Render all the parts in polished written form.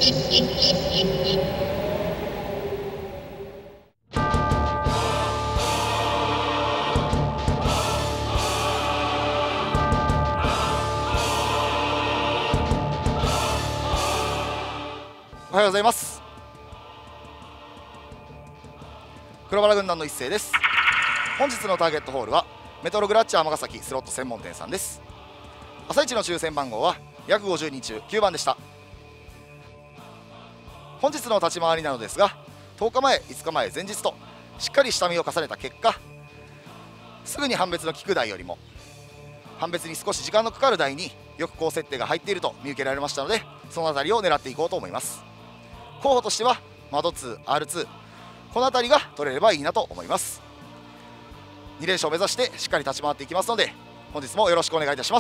おはようございます。黒バラ軍団の一斉です。本日のターゲットホールはメトログラッチャー尼崎スロット専門店さんです。朝一の抽選番号は約50人中9番でした。本日の立ち回りなのですが、10日前5日前前日としっかり下見を重ねた結果、すぐに判別の効く台よりも判別に少し時間のかかる台によく高設定が入っていると見受けられましたので、その辺りを狙っていこうと思います。候補としては窓2、R2、この辺りが取れればいいなと思います。2連勝を目指してしっかり立ち回っていきますので、本日もよろしくお願いいたします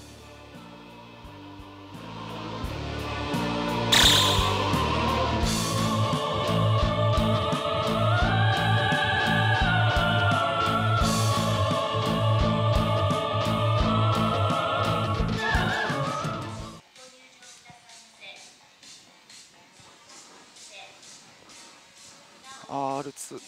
。R2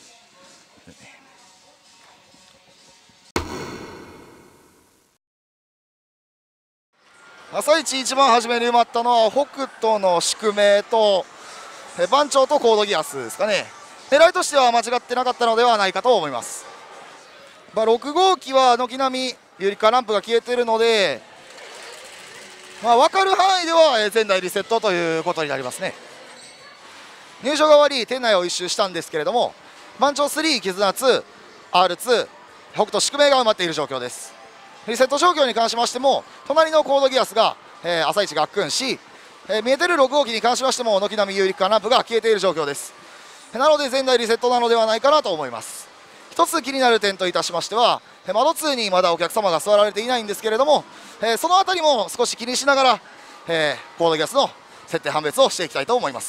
朝一一番初めに埋まったのは北斗の宿命と番長とコードギアスですかね。狙いとしては間違ってなかったのではないかと思います。6号機は軒並みユリカランプが消えているので、分かる範囲では前代リセットということになりますね。入場が終わり店内を一周したんですけれども、番長3、絆2、R2、北斗宿命が埋まっている状況です。リセット状況に関しましても、隣のコードギアスが、朝一がっくんし、見えてる6号機に関しましても軒並み有力化ランプが消えている状況です。なので前代リセットなのではないかなと思います。一つ気になる点といたしましては、窓2にまだお客様が座られていないんですけれども、その辺りも少し気にしながら、コードギアスの設定判別をしていきたいと思います。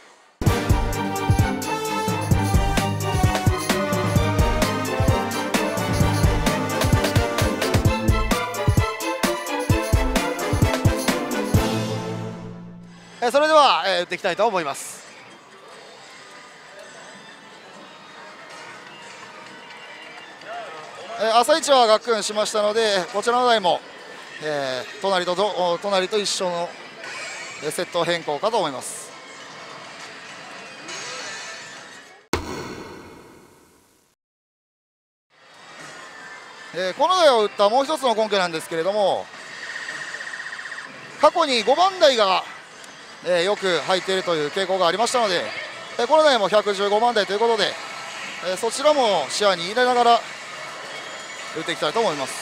それでは、打っていきたいと思います。朝一はがっくんしましたので、こちらの台も、隣と一緒のセット変更かと思います。この台を打ったもう一つの根拠なんですけれども、過去に5番台がよく入っているという傾向がありましたので、この台も115番台ということで、そちらも視野に入れながら打っていきたいと思います。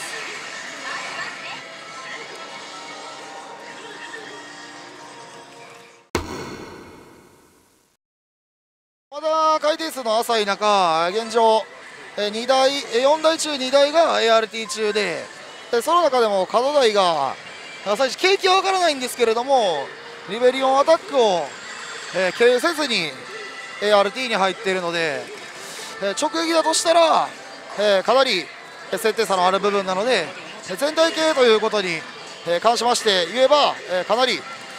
まだ回転数の浅い中、現状4台中2台が ART 中で、その中でも角台が朝一景気は分からないんですけれども、リベリオンアタックを、経由せずに ART に入っているので、直撃だとしたら、かなり設定差のある部分なので、全体系ということに、関しまして言えば、かなり、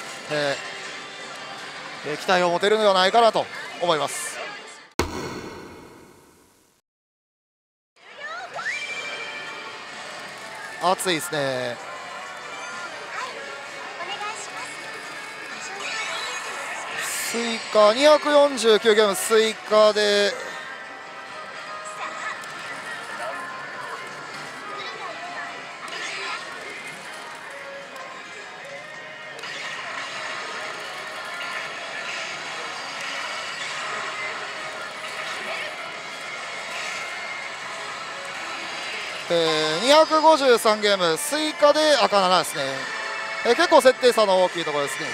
期待を持てるのではないかなと思います。暑いですね。スイカ249ゲームスイカで253ゲームスイカで赤7ですね。結構設定差の大きいところですね。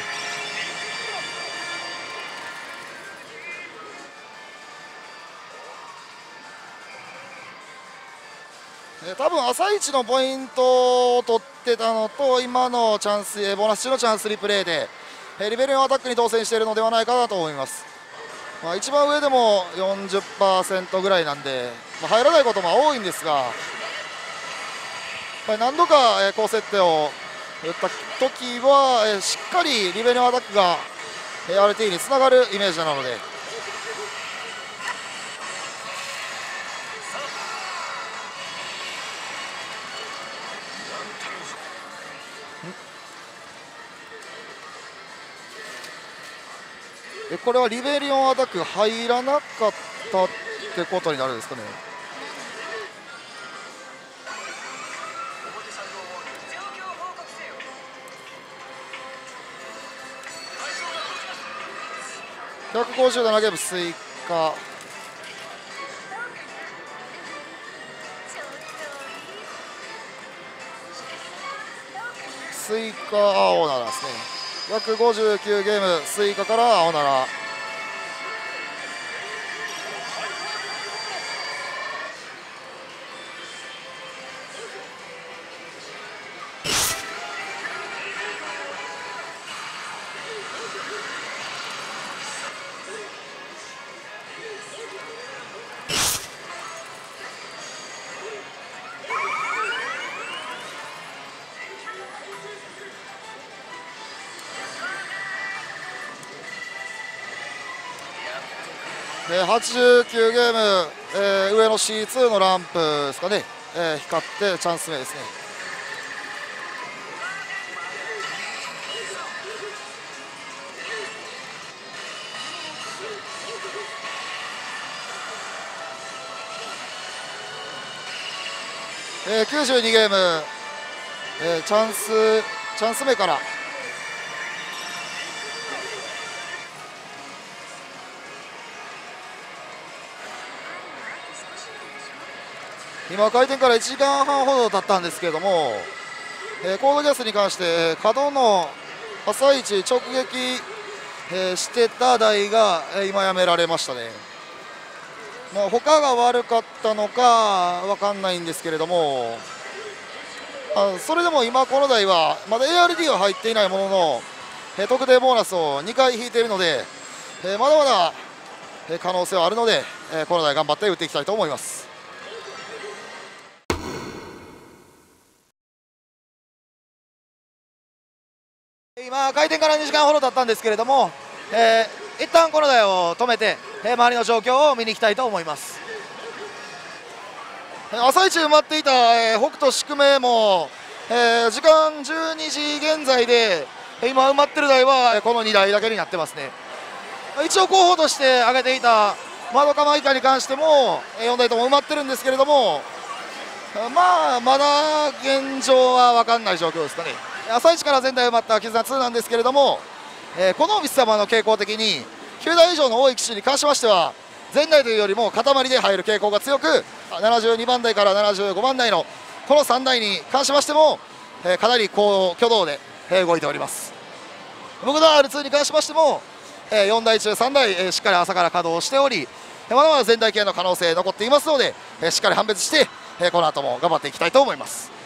多分朝一のポイントを取ってたのと、今のチャンスボーナス中のチャンスリプレイでリベリオンアタックに当選しているのではないかなと思います。一番上でも 40% ぐらいなんで、入らないことも多いんですが、何度か高設定を打った時はしっかりリベリオンアタックが RT につながるイメージなので、これはリベリオンアタック入らなかったってことになるんですかね。157ゲーム追加、追加青奈ですね。159ゲーム追加から青奈。89ゲーム、上の C2 のランプですかね、光ってチャンス目ですね。92ゲーム、チャンス目から今開店から1時間半ほど経ったんですけれども、コードギャスに関して角の朝一直撃、してた台が、今やめられましたね。他が悪かったのか分かんないんですけれども、それでも今この台はまだ ARD は入っていないものの、特定ボーナスを2回引いているので、まだまだ、可能性はあるので、この台頑張って打っていきたいと思います。今開店から2時間ほど経ったんですけれども、一旦この台を止めて、周りの状況を見に行きたいと思います。朝一埋まっていた、北斗宿命も、時間12時現在で今埋まってる台はこの2台だけになってますね。一応候補として挙げていた窓釜以下に関しても4台とも埋まってるんですけれども、まだ現状は分かんない状況ですかね。朝一から全台埋まった絆2なんですけれども、このミス様の傾向的に9台以上の多い機種に関しましては全台というよりも塊で入る傾向が強く、72番台から75番台のこの3台に関しましても、かなり高挙動で、動いております。僕の R2 に関しましても、4台中3台、しっかり朝から稼働しており、まだまだ全台系の可能性残っていますので、しっかり判別して、この後も頑張っていきたいと思います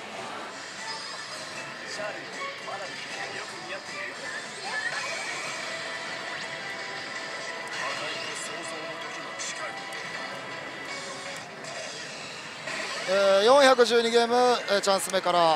。412ゲーム、チャンス目から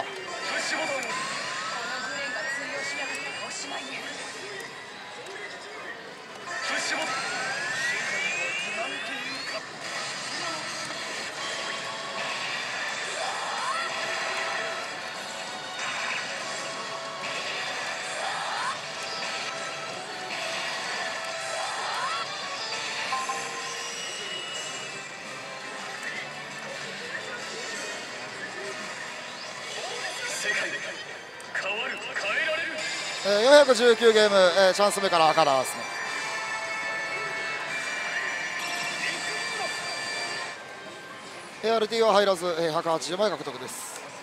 419ゲーム、チャンス目から赤田ですね。ART は入らず、180枚獲得です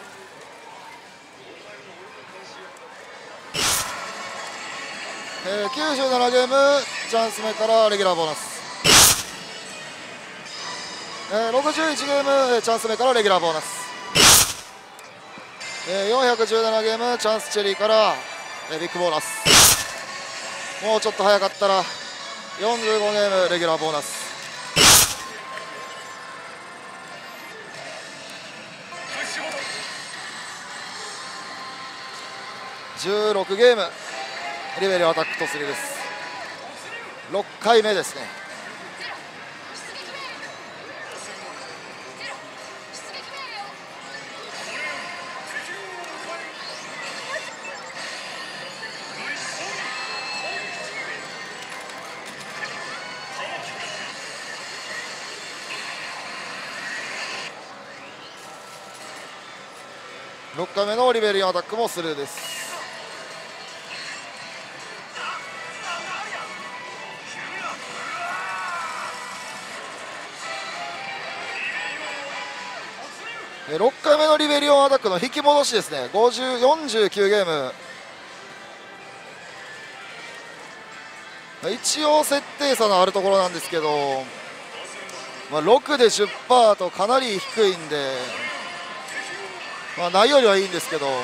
。97ゲームチャンス目からレギュラーボーナス、61ゲームチャンス目からレギュラーボーナス、417ゲームチャンスチェリーからビッグボーナス、もうちょっと早かったら45ゲームレギュラーボーナス、16ゲームリベリオアタックと3です。 6回目ですね。6回目のリベリアンアタックもスルーです。6回目のリベリオンアタックの引き戻しですね。49ゲーム、一応設定差のあるところなんですけど、6で 10% とかなり低いんで、ないよりはいいんですけど、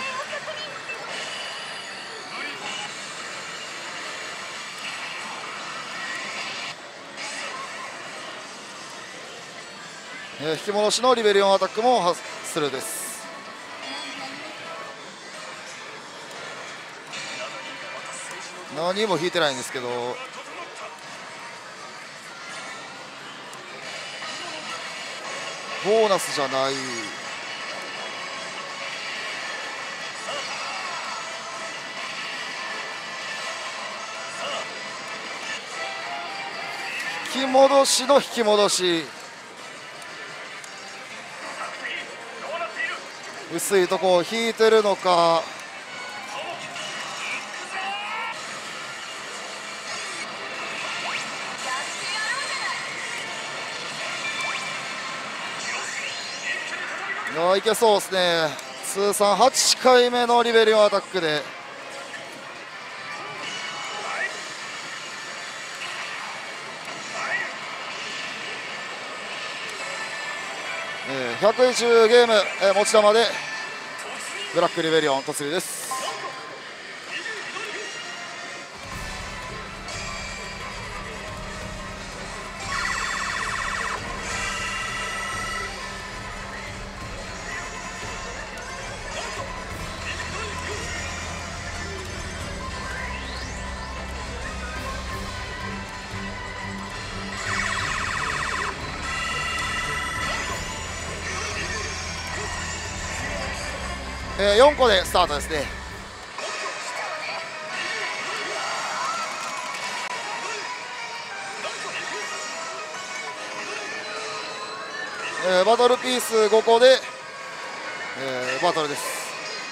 引き戻しのリベリオンアタックもスルーです。何も引いてないんですけど、ボーナスじゃない。引き戻しの引き戻し、薄いとこを引いてるのか、いけそうですね。通算8回目のリベリオンアタックで、110ゲーム、持ち球でブラックリベリオン突入です。4個でスタートですね。バトルピース5個で、バトルです。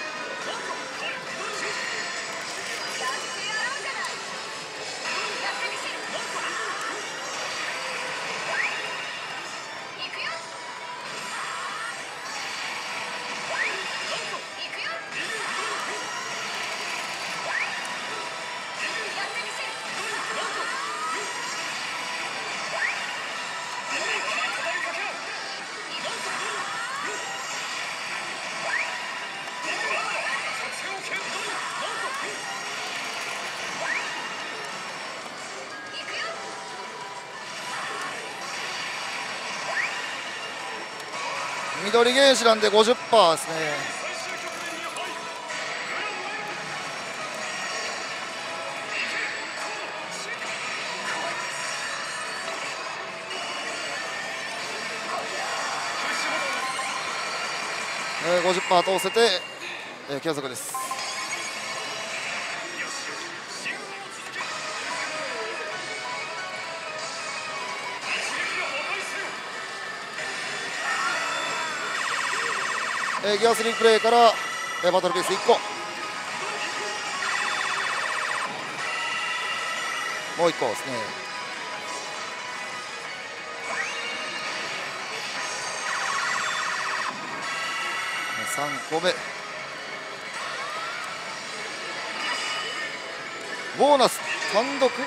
緑原子なんで 50% ですね。50% 通せて、継続です。ギアスリープレイから、バトルピース1個、もう1個ですね。3個目、ボーナス単独、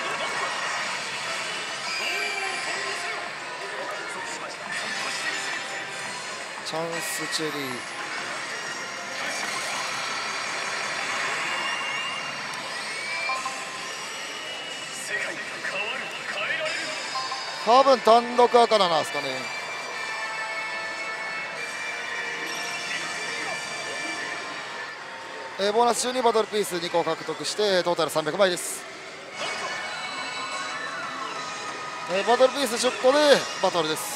チャンスチェリー、多分単独赤なんですかね。ボーナス中にバトルピース2個獲得してトータル300枚です。 バトルピース10個でバトルです。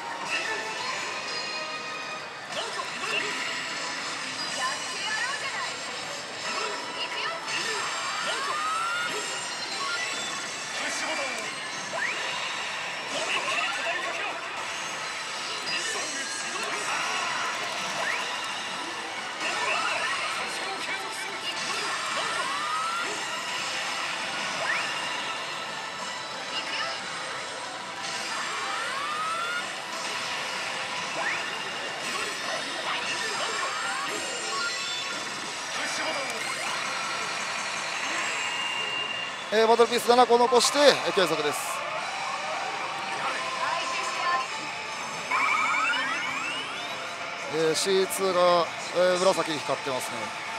バトルピース7個残して継続です。C2 が、紫に光ってますね。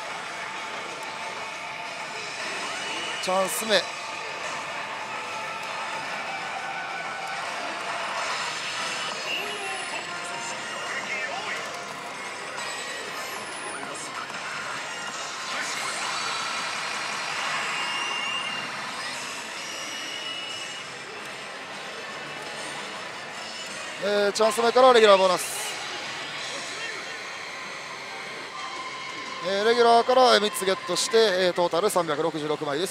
チャンス目。チャンス目からレギュラーボーナス、レギュラーから3つゲットして、トータル366枚です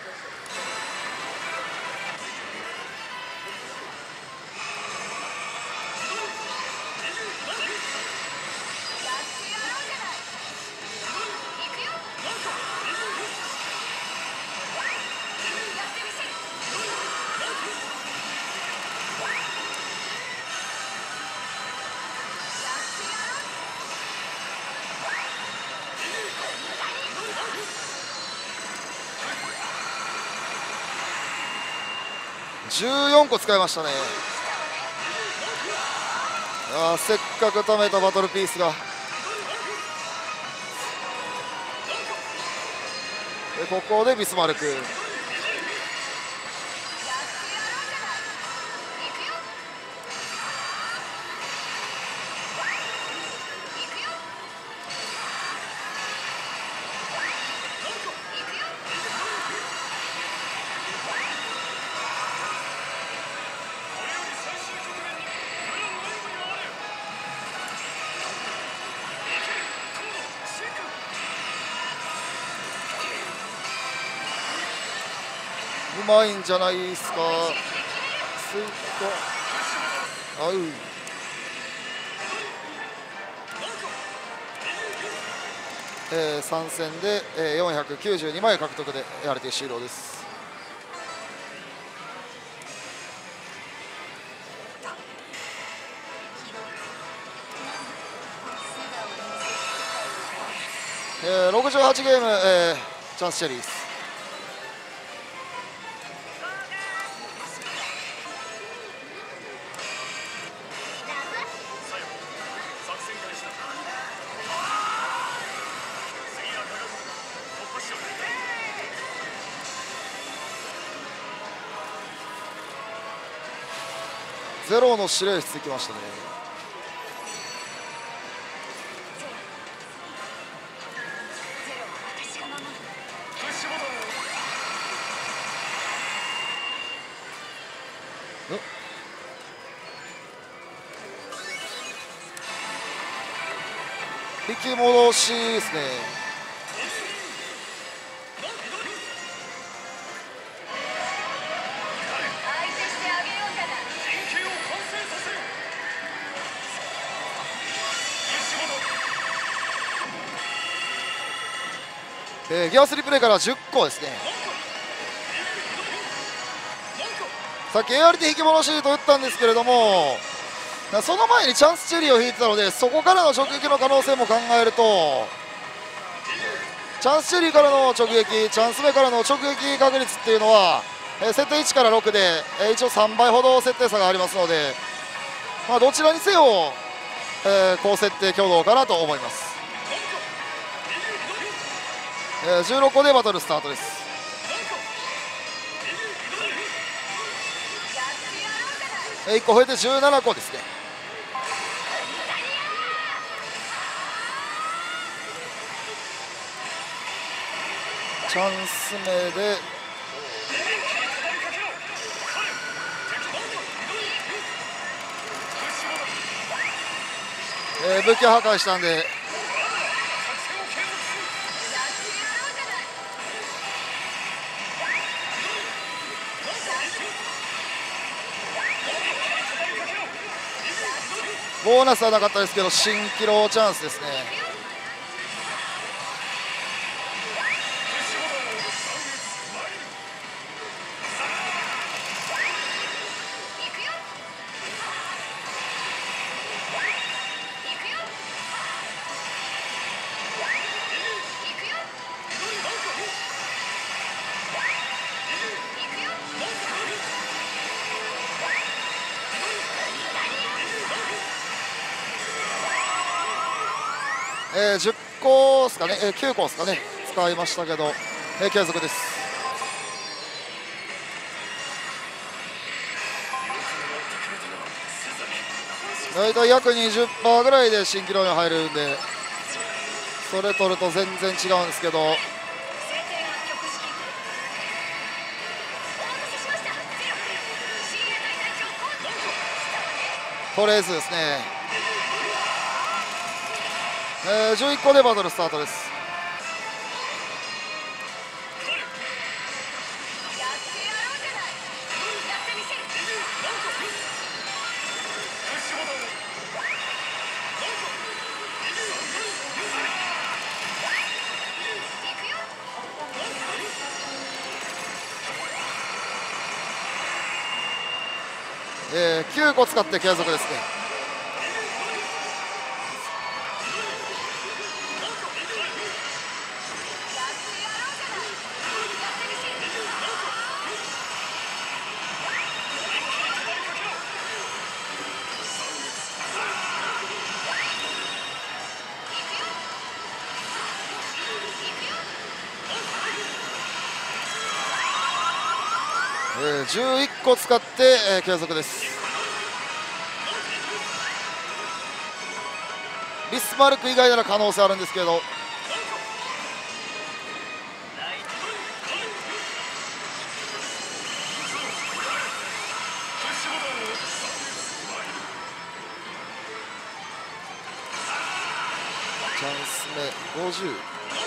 。14個使いましたね。せっかく貯めたバトルピースが、ここでビスマルク。うまいんじゃないですか。スイット合う。3戦で、492枚獲得でやれて終了です。68ゲーム、チャンスチェリーです。ゼロの指令室行きましたね。引き戻しですね。ギアスリプレイから10個ですね。さっき ART 引き戻しと言ったんですけれども、その前にチャンスチェリーを引いてたので、そこからの直撃の可能性も考えると、チャンスチェリーからの直撃、チャンス目からの直撃確率っていうのは、設定1から6で、一応3倍ほど設定差がありますので、どちらにせよ、高設定挙動かなと思います。16個でバトルスタートです。1個増えて17個ですね。チャンス目で武器破壊したんで、ボーナスはなかったですけど新記録チャンスですね。10個ですかね、9個ですかね、使いましたけど、継続です。大体約 20% ぐらいで新記録に入るんで、それ取ると全然違うんですけど、とりあえずですね、11個でバトルスタートです。9個使って継続ですね。11個使って、継続です。ビスマルク以外なら可能性あるんですけど、チャンス目50。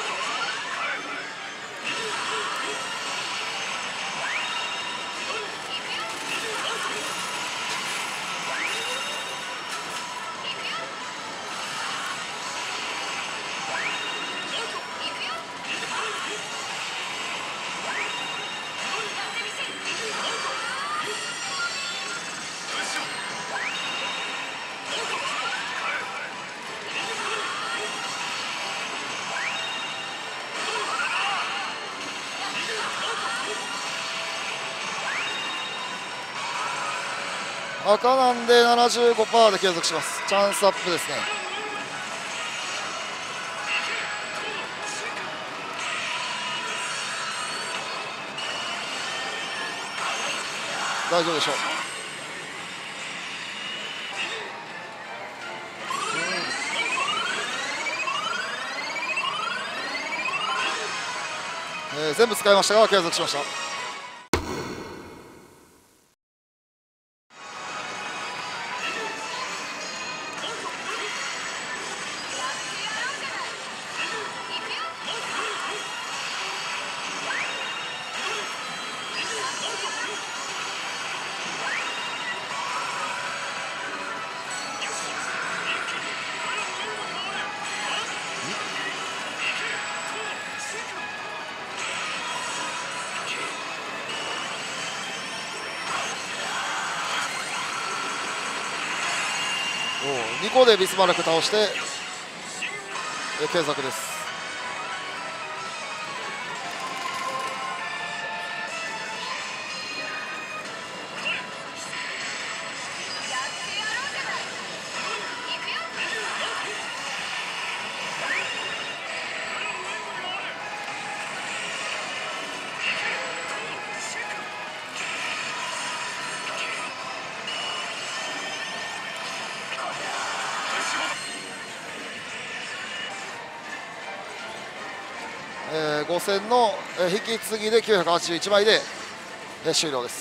赤なんで 75% で継続します。チャンスアップですね。大丈夫でしょう。全部使いましたが継続しました。2個でビスマルク倒して継続です。5000の引き継ぎで981枚で終了です。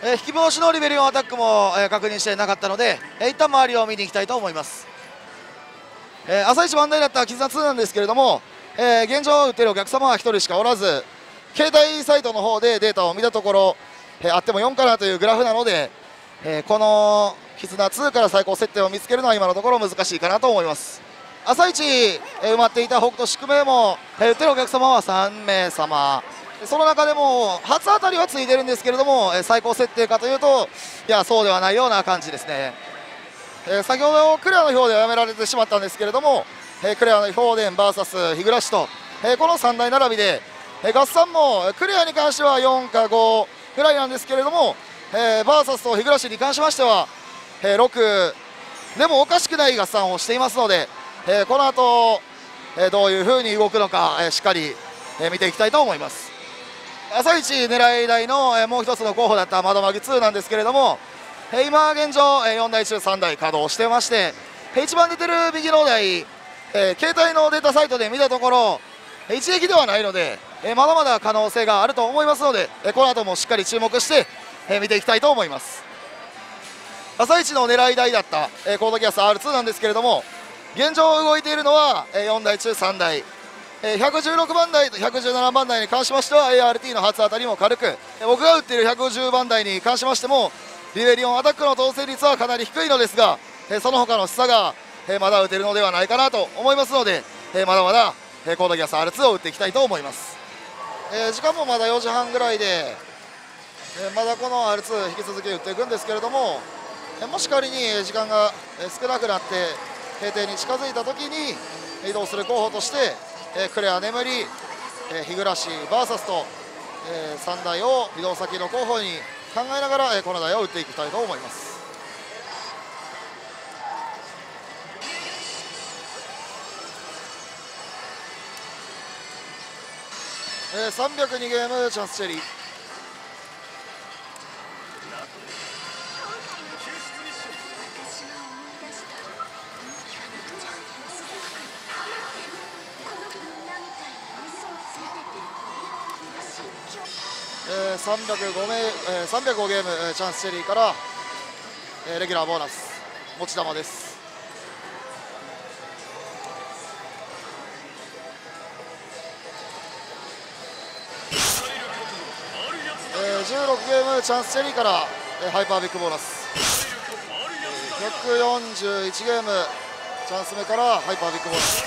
引き戻しのリベリオンアタックも、確認してなかったので、一旦周りを見に行きたいと思います。朝一番台だった絆2なんですけれども、現状打っているお客様は1人しかおらず、携帯サイトの方でデータを見たところ、あっても4かなというグラフなので、この絆2から最高設定を見つけるのは今のところ難しいかなと思います。朝一、埋まっていた北斗宿命も、打ってるお客様は3名様、その中でも初当たりはついてるんですけれども、最高設定かというと、いやそうではないような感じですね。先ほどクレアの表ではやめられてしまったんですけれども、クレアの表電 VS 日暮と、この3台並びで、合算もクレアに関しては4か5ぐらいなんですけれども、VS と日暮に関しましては、6でもおかしくない合算をしていますので、この後、どういうふうに動くのか、しっかり、見ていきたいと思います。朝一狙い台の、もう一つの候補だった窓マギ2なんですけれども、今現状、4台中3台稼働してまして、一番出てる右の台、携帯のデータサイトで見たところ一撃ではないので、まだまだ可能性があると思いますので、この後もしっかり注目して、見ていきたいと思います。朝一の狙い台だった、コードギアス R2 なんですけれども、現状動いているのは、4台中3台、116番台と117番台に関しましては ART の初当たりも軽く、僕が打っている110番台に関しましてもリベリオンアタックの当選率はかなり低いのですが、その他の差がまだ打てるのではないかなと思いますので、まだまだコードギアス R2 を打っていきたいと思います。時間もまだ4時半ぐらいで、まだこの R2 引き続き打っていくんですけれども、もし仮に時間が少なくなって閉廷に近づいた時に移動する候補としてクレア眠り、日暮 VS と、3台を移動先の候補に考えながら、この台を打っていきたいと思います。302ゲームチャンスチェリー。305ゲームチャンスチェリーから、レギュラーボーナス持ち球です。16ゲームチャンスチェリーから、ハイパービッグボーナス、141ゲームチャンス目からハイパービッグボーナス、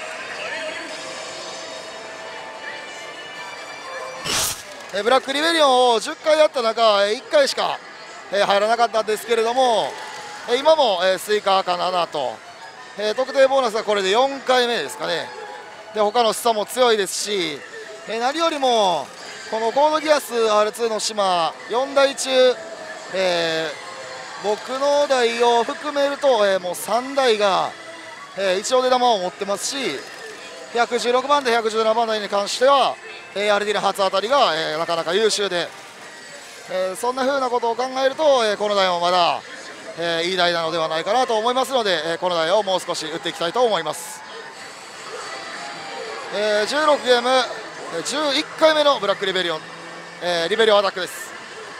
ブラックリベリオンを10回やった中1回しか入らなかったんですけれども、今もスイカか7と、特定ボーナスはこれで4回目ですかね。で他の示唆も強いですし、何よりもこのコードギアス R2 の島4台中、僕の台を含めると、もう3台が、一応出玉を持ってますし、116番台117番台に関してはRD の初当たりが、なかなか優秀で、そんな風なことを考えると、この台もまだ、いい台なのではないかなと思いますので、この台をもう少し打っていきたいと思います。16ゲーム11回目のブラックリベリオン、リベリオンアタックです。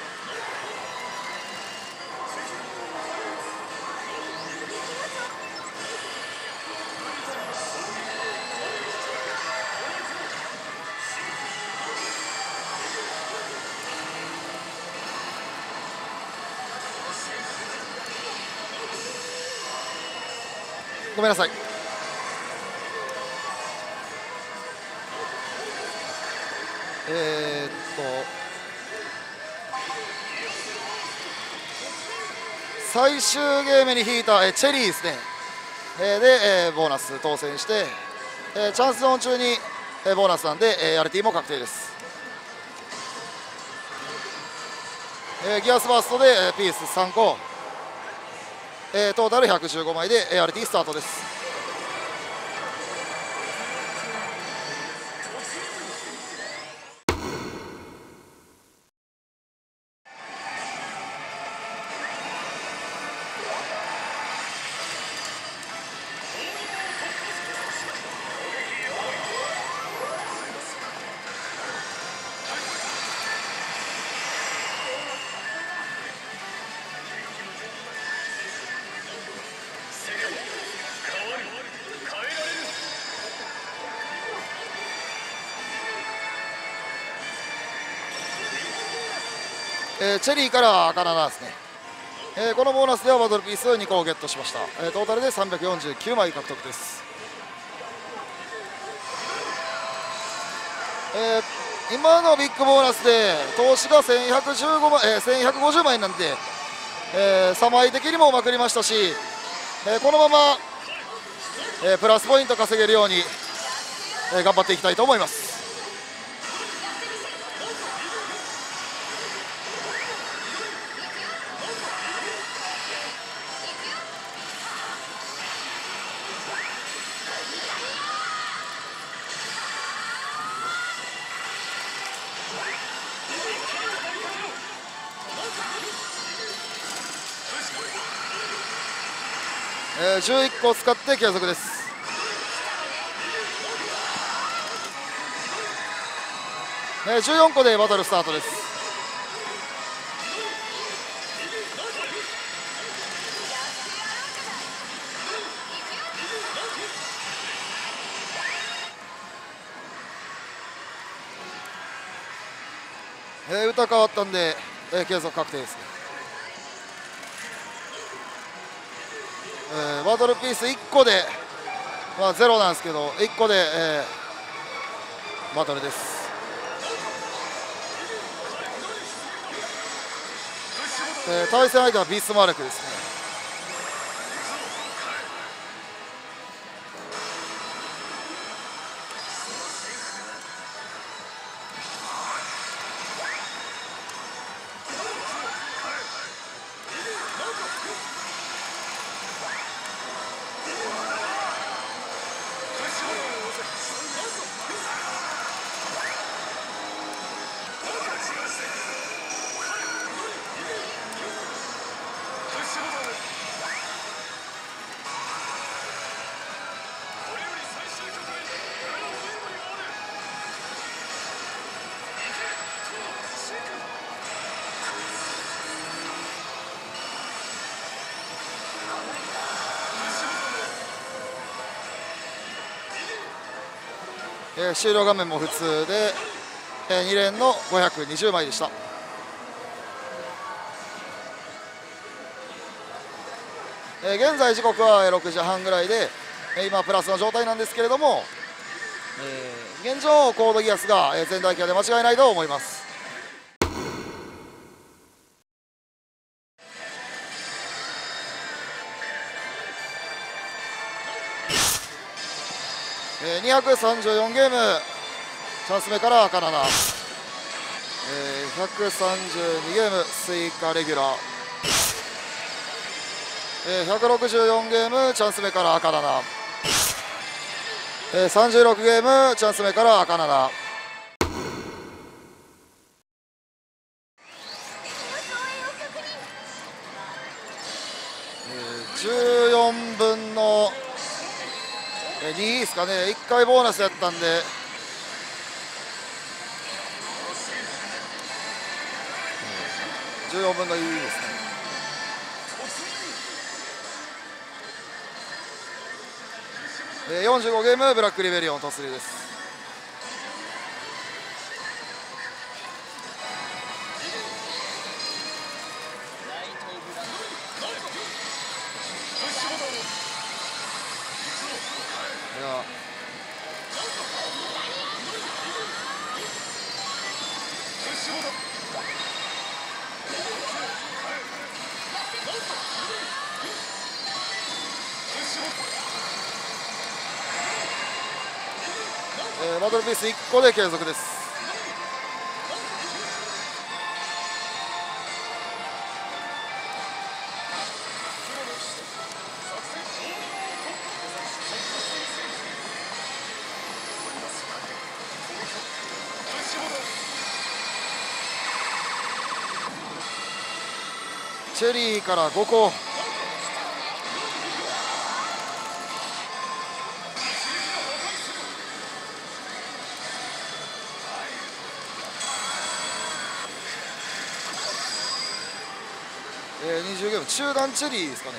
ごめんなさい。最終ゲームに引いたチェリーですね、でボーナス当選して、チャンスゾーン中にボーナスなんで RT も確定です。ギアスバーストでピース3個、トータル115枚で RT スタートです。 チェリーから赤7ですね。このボーナスではバトルピース2個をゲットしました。トータルで349枚獲得です。今のビッグボーナスで投資が1150枚なんで、3枚的にもまくりましたし、このまま、プラスポイント稼げるように、頑張っていきたいと思います。11個使って継続です。14個でバトルスタートです。歌変わったんで、継続確定ですね。バトルピース1個で、ゼロなんですけど1個で、バトルです。対戦相手はビースマルクですね。終了画面も普通で、2連の520枚でした。現在時刻は6時半ぐらいで、今プラスの状態なんですけれども、現状コードギアスが全体級で間違いないと思います。234ゲームチャンス目から赤7、132ゲームスイカレギュラー、164ゲームチャンス目から赤7、36ゲームチャンス目から赤7、14分の2ですかね。1回ボーナスやったんで、14分の2ですね。45ゲームブラックリベリオン突入です。バトルピース1個で継続です。チェリーから5個、20ゲーム中段チェリーですかね。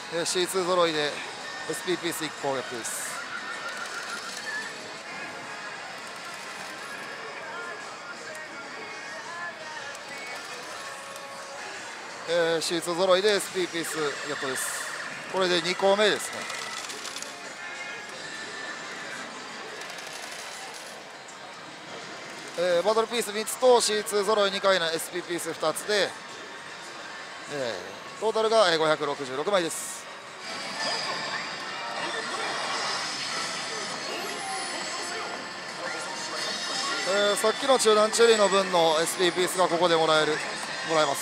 C2 揃いで SP ピース1個攻略です。C2 揃いで SP ピースゲットです。これで2個目ですね。バトルピース3つと C2 揃い2回の SP ピース2つで、トータルが566枚です。さっきの中段チェリーの分の SP ピースがここでもらえます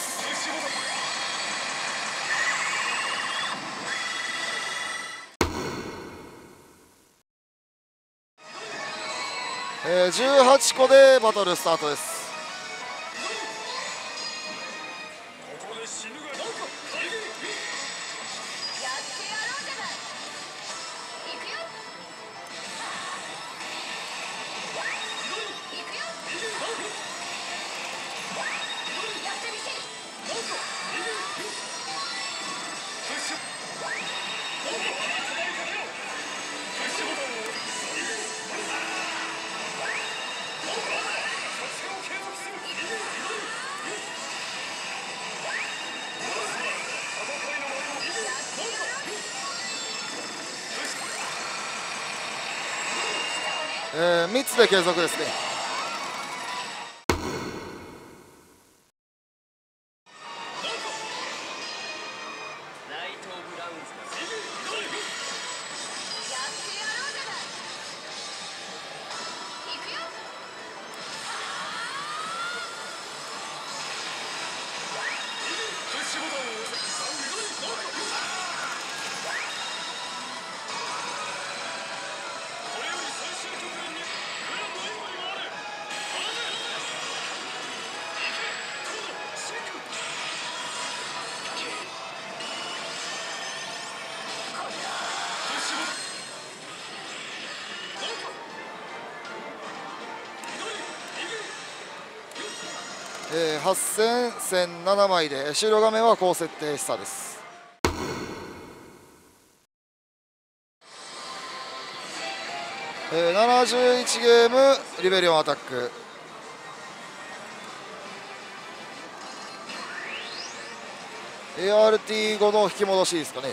。18個でバトルスタートです。3つで継続ですね。8000、1007枚で終了画面は高設定しさです。71ゲームリベリオンアタック。ART5 の引き戻しですかね。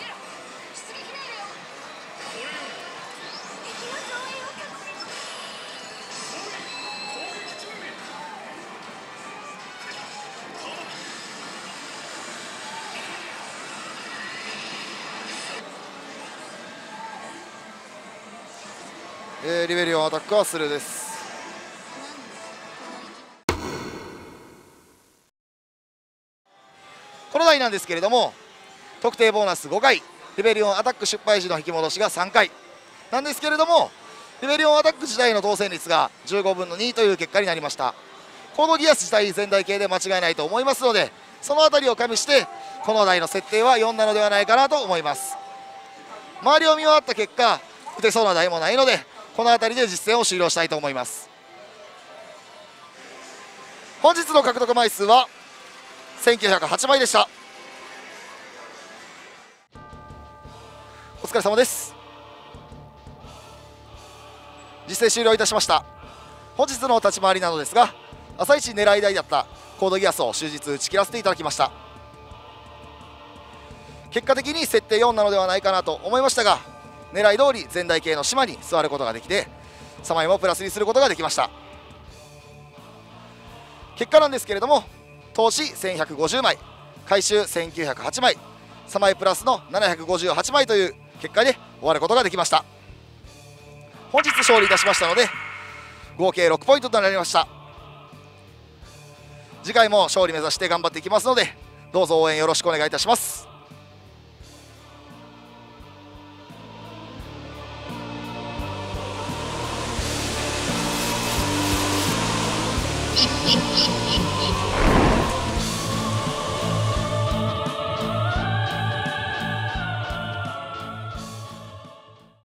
リベリオンアタックはスルーです。この台なんですけれども、特定ボーナス5回、リベリオンアタック失敗時の引き戻しが3回なんですけれども、リベリオンアタック自体の当選率が15分の2という結果になりました。コードギアス自体全台系で間違いないと思いますので、その辺りを加味してこの台の設定は4なのではないかなと思います。周りを見回った結果、打てそうな台もないので、この辺りで実戦を終了したいと思います。本日の獲得枚数は1908枚でした。お疲れ様です。実戦終了いたしました。本日の立ち回りなのですが、朝一狙い台だったコードギアスを終日打ち切らせていただきました。結果的に設定4なのではないかなと思いましたが、狙い通り全台系の島に座ることができて、3枚もプラスにすることができました。結果なんですけれども、投資1150枚、回収1908枚、3枚プラスの758枚という結果で終わることができました。本日勝利いたしましたので、合計6ポイントとなりました。次回も勝利目指して頑張っていきますので、どうぞ応援よろしくお願いいたします。